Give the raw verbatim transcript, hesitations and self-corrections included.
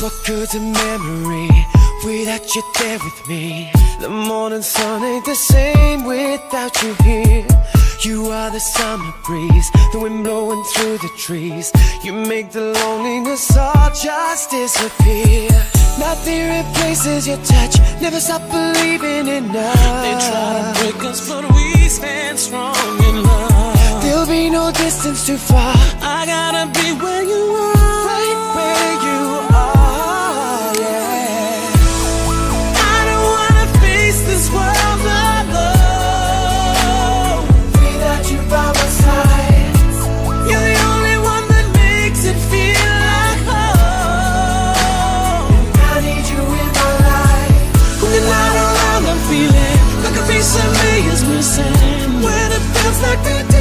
What good's a memory without you there with me? The morning sun ain't the same without you here. You are the summer breeze, the wind blowing through the trees. You make the loneliness all just disappear. Nothing replaces your touch, never stop believing in love. They try to break us, but we stand strong in love. There'll be no distance too far. I gotta be where you are, right where you are, yeah. I don't wanna face this world alone without you by my side. You're the only one that makes it feel like home. And I need you in my life. When you're not around, I'm feeling like a piece of me is missing. When it feels like the